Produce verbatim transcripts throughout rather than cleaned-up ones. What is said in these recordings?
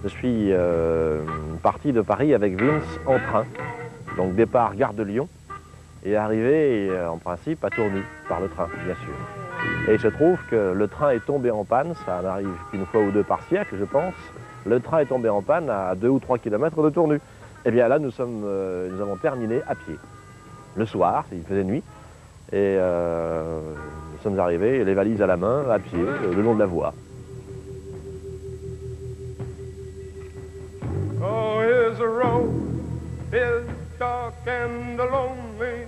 Je suis euh, parti de Paris avec Vince en train, donc départ gare de Lyon, et arrivé euh, en principe à Tourny, par le train, bien sûr. Et il se trouve que le train est tombé en panne, ça n'arrive qu'une fois ou deux par siècle, je pense. Le train est tombé en panne à deux ou trois kilomètres de Tournu. Et bien là, nous, sommes, euh, nous avons terminé à pied. Le soir, il faisait nuit, et euh, nous sommes arrivés, les valises à la main, à pied, le long de la voie. Oh, here's a road, is dark and lonely.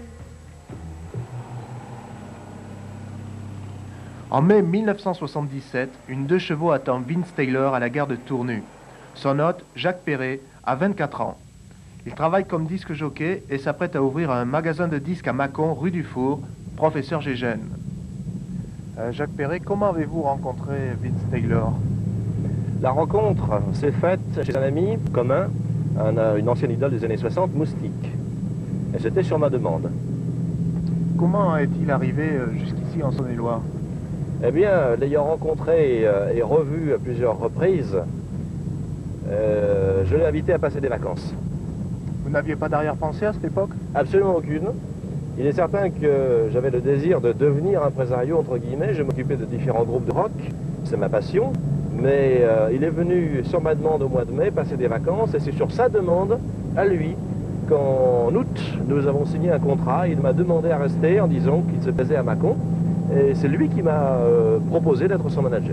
En mai mille neuf cent soixante-dix-sept, une deux chevaux attend Vince Taylor à la gare de Tournu. Son hôte, Jacques Perret, a vingt-quatre ans. Il travaille comme disque jockey et s'apprête à ouvrir un magasin de disques à Mâcon, rue du Four, professeur Gégène. Euh, Jacques Perret, comment avez-vous rencontré Vince Taylor? La rencontre s'est faite chez un ami commun, un, une ancienne idole des années soixante, Moustique. Et c'était sur ma demande. Comment est-il arrivé jusqu'ici en Saône-et-Loire? Eh bien, l'ayant rencontré euh, et revu à plusieurs reprises, euh, je l'ai invité à passer des vacances. Vous n'aviez pas d'arrière-pensée à cette époque? Absolument aucune. Il est certain que j'avais le désir de devenir impresario, entre guillemets. Je m'occupais de différents groupes de rock, c'est ma passion. Mais euh, il est venu sur ma demande au mois de mai passer des vacances, et c'est sur sa demande, à lui, qu'en août, nous avons signé un contrat. Il m'a demandé à rester en disant qu'il se plaisait à Mâcon. Et c'est lui qui m'a euh, proposé d'être son manager.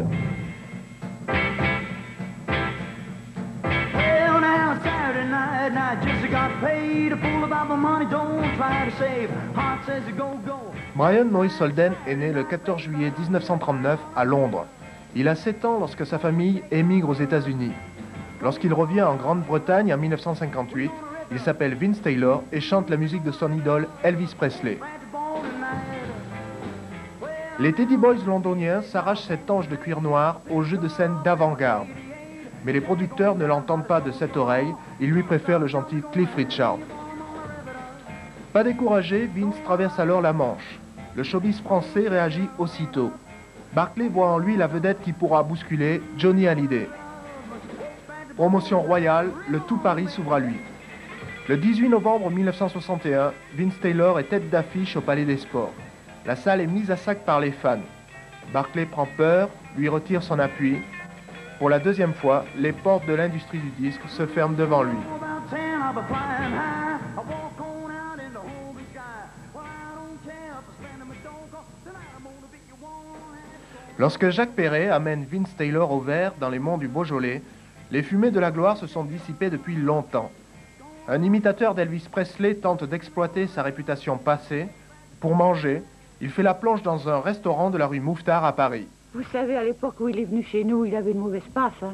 Brian Maurice Holden est né le quatorze juillet mille neuf cent trente-neuf à Londres. Il a sept ans lorsque sa famille émigre aux États-Unis. Lorsqu'il revient en Grande-Bretagne en mille neuf cent cinquante-huit, il s'appelle Vince Taylor et chante la musique de son idole Elvis Presley. Les Teddy Boys londoniens s'arrachent cet ange de cuir noir au jeu de scène d'avant-garde. Mais les producteurs ne l'entendent pas de cette oreille, ils lui préfèrent le gentil Cliff Richard. Pas découragé, Vince traverse alors la Manche. Le showbiz français réagit aussitôt. Barclay voit en lui la vedette qui pourra bousculer Johnny Hallyday. Promotion royale, le tout Paris s'ouvre à lui. Le dix-huit novembre mille neuf cent soixante et un, Vince Taylor est tête d'affiche au Palais des Sports. La salle est mise à sac par les fans. Barclay prend peur, lui retire son appui. Pour la deuxième fois, les portes de l'industrie du disque se ferment devant lui. Lorsque Jacques Perret amène Vince Taylor au vert dans les monts du Beaujolais, les fumées de la gloire se sont dissipées depuis longtemps. Un imitateur d'Elvis Presley tente d'exploiter sa réputation passée. Pour manger, il fait la planche dans un restaurant de la rue Mouffetard à Paris. Vous savez, à l'époque où il est venu chez nous, il avait une mauvaise passe. Hein.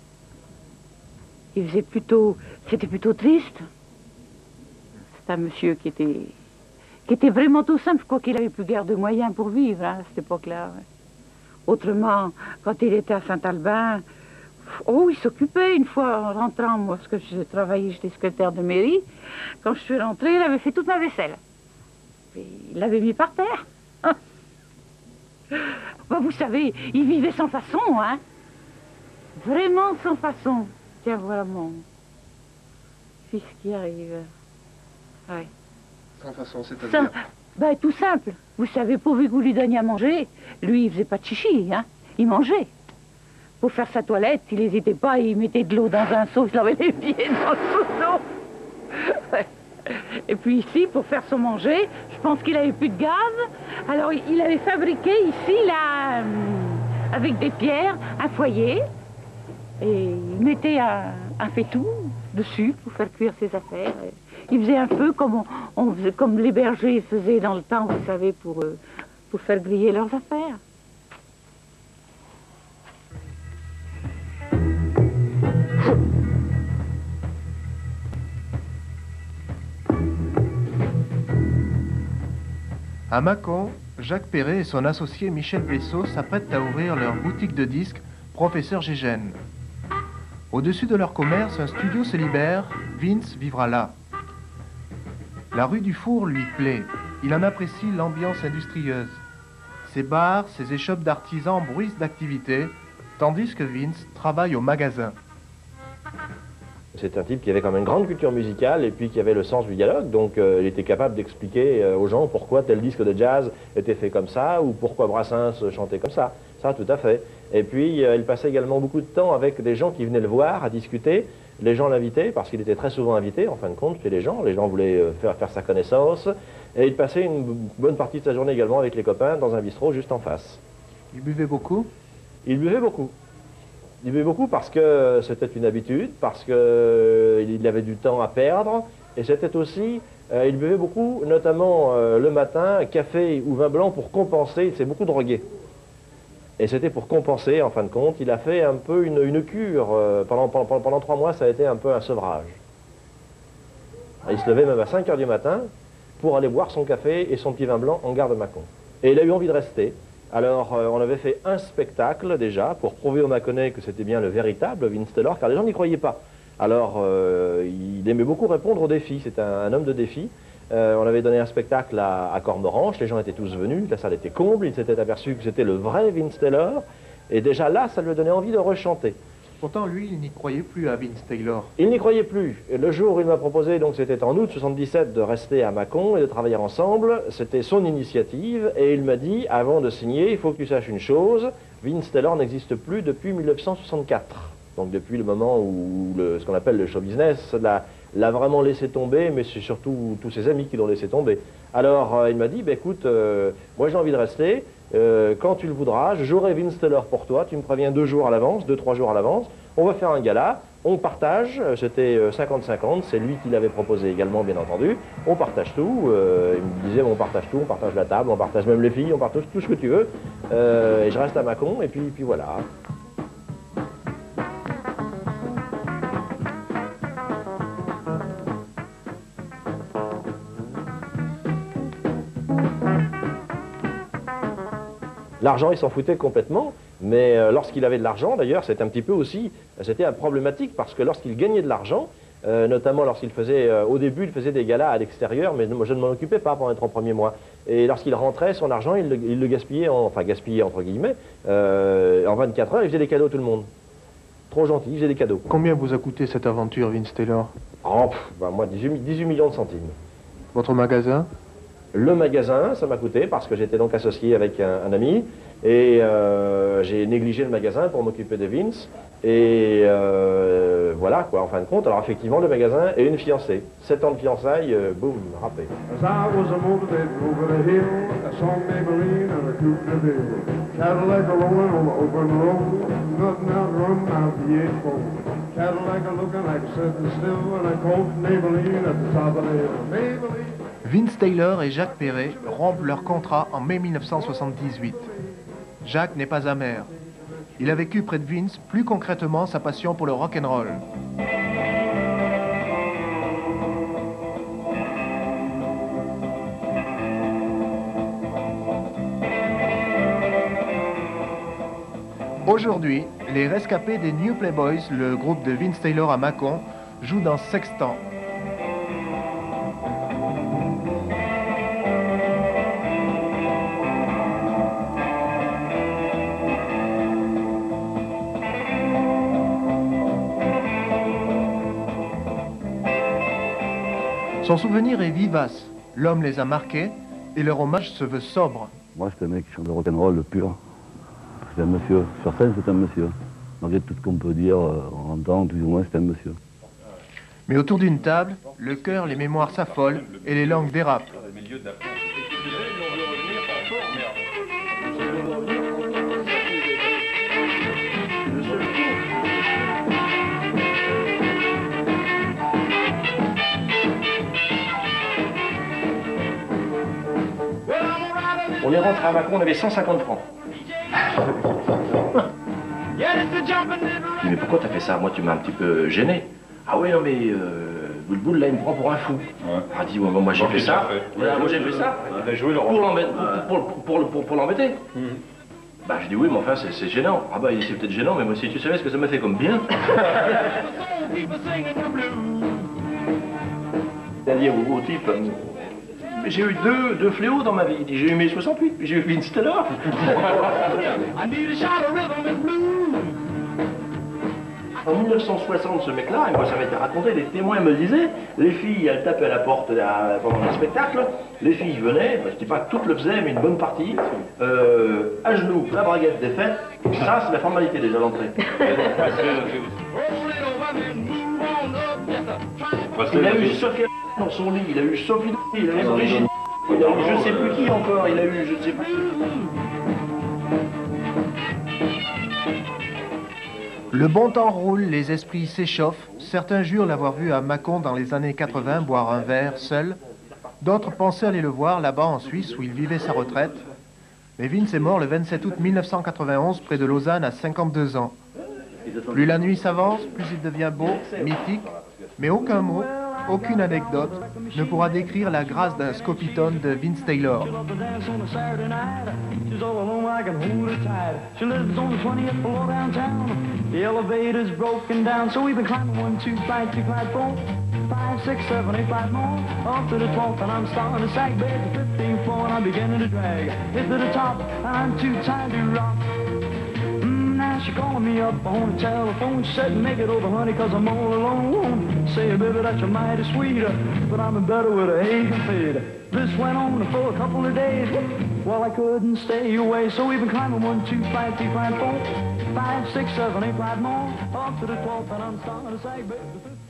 Il faisait plutôt... C'était plutôt triste. C'est un monsieur qui était... qui était vraiment tout simple. Je crois qu'il avait plus guère de moyens pour vivre hein, à cette époque-là. Ouais. Autrement, quand il était à Saint-Albin, oh, il s'occupait une fois en rentrant, moi, parce que je travaillais, j'étais secrétaire de mairie. Quand je suis rentrée, il avait fait toute ma vaisselle. Et il l'avait mis par terre. Bah, vous savez, il vivait sans façon, hein. Vraiment sans façon. Tiens, voilà mon fils qui arrive. Ouais. Sans façon, c'est-à-dire? Ben, tout simple. Vous savez, pourvu que vous lui donniez à manger, lui, il faisait pas de chichi, hein. Il mangeait. Pour faire sa toilette, il n'hésitait pas, il mettait de l'eau dans un seau, il lavait les pieds dans le seau. Ouais. Et puis ici, pour faire son manger, je pense qu'il avait plus de gaz. Alors, il avait fabriqué ici, là, euh, avec des pierres, un foyer. Et il mettait un, un faitout dessus pour faire cuire ses affaires. Il faisait un feu comme, on, on faisait, comme les bergers faisaient dans le temps, vous savez, pour, euh, pour faire griller leurs affaires. À Mâcon, Jacques Perret et son associé Michel Vaisseau s'apprêtent à ouvrir leur boutique de disques Professeur Gégène. Au-dessus de leur commerce, un studio se libère, Vince vivra là. La rue du Four lui plaît, il en apprécie l'ambiance industrieuse. Ses bars, ses échoppes d'artisans bruissent d'activité, tandis que Vince travaille au magasin. C'est un type qui avait quand même une grande culture musicale et puis qui avait le sens du dialogue, donc euh, il était capable d'expliquer euh, aux gens pourquoi tel disque de jazz était fait comme ça ou pourquoi Brassens chantait comme ça. Ça, tout à fait. Et puis, euh, il passait également beaucoup de temps avec des gens qui venaient le voir à discuter. Les gens l'invitaient parce qu'il était très souvent invité, en fin de compte, chez les gens. Les gens voulaient euh, faire, faire sa connaissance. Et il passait une bonne partie de sa journée également avec les copains dans un bistrot juste en face. Il buvait beaucoup? Il buvait beaucoup. Il buvait beaucoup parce que c'était une habitude, parce qu'il avait du temps à perdre, et c'était aussi, euh, il buvait beaucoup, notamment euh, le matin, café ou vin blanc pour compenser, il s'est beaucoup drogué. Et c'était pour compenser, en fin de compte, il a fait un peu une, une cure, euh, pendant, pendant, pendant trois mois, ça a été un peu un sevrage. Il se levait même à cinq heures du matin pour aller boire son café et son petit vin blanc en gare de Mâcon. Et il a eu envie de rester. Alors, euh, on avait fait un spectacle, déjà, pour prouver aux Mâconnais que c'était bien le véritable Vince Taylor, car les gens n'y croyaient pas. Alors, euh, il aimait beaucoup répondre aux défis, c'était un, un homme de défi. Euh, on avait donné un spectacle à, à Cormoranche, les gens étaient tous venus, la salle était comble, ils s'étaient aperçus que c'était le vrai Vince Taylor, et déjà là, ça lui donnait envie de rechanter. Pourtant, lui, il n'y croyait plus à Vince Taylor. Il n'y croyait plus. Et le jour où il m'a proposé, donc c'était en août soixante-dix-sept, de rester à Mâcon et de travailler ensemble, c'était son initiative, et il m'a dit, avant de signer, il faut que tu saches une chose, Vince Taylor n'existe plus depuis mille neuf cent soixante-quatre. Donc depuis le moment où le, ce qu'on appelle le show business l'a vraiment laissé tomber, mais c'est surtout tous ses amis qui l'ont laissé tomber. Alors euh, il m'a dit, bah, écoute, euh, moi j'ai envie de rester, euh, quand tu le voudras, j'aurai Vince Taylor pour toi, tu me préviens deux jours à l'avance, deux, trois jours à l'avance, on va faire un gala, on partage, c'était cinquante cinquante, c'est lui qui l'avait proposé également, bien entendu, on partage tout, euh, il me disait, on partage tout, on partage la table, on partage même les filles, on partage tout ce que tu veux, euh, et je reste à Mâcon, et puis, puis voilà. L'argent, il s'en foutait complètement, mais euh, lorsqu'il avait de l'argent, d'ailleurs, c'était un petit peu aussi, c'était problématique, parce que lorsqu'il gagnait de l'argent, euh, notamment lorsqu'il faisait, euh, au début, il faisait des galas à l'extérieur, mais moi, je ne m'en occupais pas pendant les trois premiers mois. Et lorsqu'il rentrait, son argent, il le, il le gaspillait, en, enfin gaspillait entre guillemets, euh, en vingt-quatre heures, il faisait des cadeaux à tout le monde. Trop gentil, il faisait des cadeaux. Combien vous a coûté cette aventure, Vince Taylor? Oh, pff, bah, moi, dix-huit millions de centimes. Votre magasin? Le magasin, ça m'a coûté parce que j'étais donc associé avec un, un ami et euh, j'ai négligé le magasin pour m'occuper de Vince et euh, voilà quoi en fin de compte. Alors effectivement le magasin et une fiancée. Sept ans de fiançailles, euh, boum, râpé. As I was a motivated over the hill, I saw Maybelline and a Coupe de Ville. Cadillac a rolling on the open road, nothing out run out the eight four. Cadillac a looking like sitting still and I called Maybelline at the top of the hill. Maybelline. Vince Taylor et Jacques Perret rompent leur contrat en mai mille neuf cent soixante-dix-huit. Jacques n'est pas amer. Il a vécu près de Vince plus concrètement sa passion pour le rock'n'roll. Aujourd'hui, les rescapés des New Playboys, le groupe de Vince Taylor à Mâcon, jouent dans Sextant. Son souvenir est vivace, l'homme les a marqués et leur hommage se veut sobre. Moi, c'est un mec qui chante de rock'n'roll le pur. C'est un monsieur. Sur scène, c'est un monsieur. Malgré tout ce qu'on peut dire, on entend, plus ou moins, c'est un monsieur. Mais autour d'une table, le cœur, les mémoires s'affolent et les langues dérapent. On est rentré à Mâcon, on avait cent cinquante francs. Mais pourquoi t'as fait ça? Moi, tu m'as un petit peu gêné. Ah oui, non, mais euh, Boulboul, là, il me prend pour un fou. Ouais. Ah, dis, ouais, moi, j'ai fait ça. Fait. Voilà, moi, j'ai fait ça. Ouais. Pour l'embêter. Pour, pour, pour, pour, pour l'embêter. Mm-hmm. Bah, je dis oui, mais enfin, c'est gênant. Ah, bah, c'est peut-être gênant, mais moi, si tu savais ce que ça m'a fait comme bien. C'est-à-dire au, au type. J'ai eu deux, deux fléaux dans ma vie. J'ai eu mai soixante-huit, j'ai eu Vince Taylor. En mille neuf cent soixante, ce mec-là, et moi ça m'était raconté, les témoins me disaient, les filles, elles tapaient à la porte là, pendant les spectacles, les filles venaient, bah, je dis pas que toutes le faisaient, mais une bonne partie, euh, à genoux, la braguette défaite, ça c'est la formalité déjà d'entrée. Il a eu Sophie dans son lit, il a eu Sophie, il a eu Brigitte, il a eu je sais plus qui encore, il a eu je sais plus. Le bon temps roule, les esprits s'échauffent. Certains jurent l'avoir vu à Mâcon dans les années quatre-vingt boire un verre seul. D'autres pensaient aller le voir là-bas en Suisse où il vivait sa retraite. Mais Vince est mort le vingt-sept août mille neuf cent quatre-vingt-onze près de Lausanne à cinquante-deux ans. Plus la nuit s'avance, plus il devient beau, mythique, mais aucun mot, aucune anecdote ne pourra décrire la grâce d'un scopitone de Vince Taylor. She calling me up on the telephone. She said, make it over, honey, cause I'm all alone. Say, baby, that you're mighty sweet, but I'm in better with a ache and fade. This went on for a couple of days. Well, I couldn't stay away, so we've been climbing one, two, five, three, five, four, five, six, seven, eight, five more. Up to the twelfth, and I'm starting to say, baby.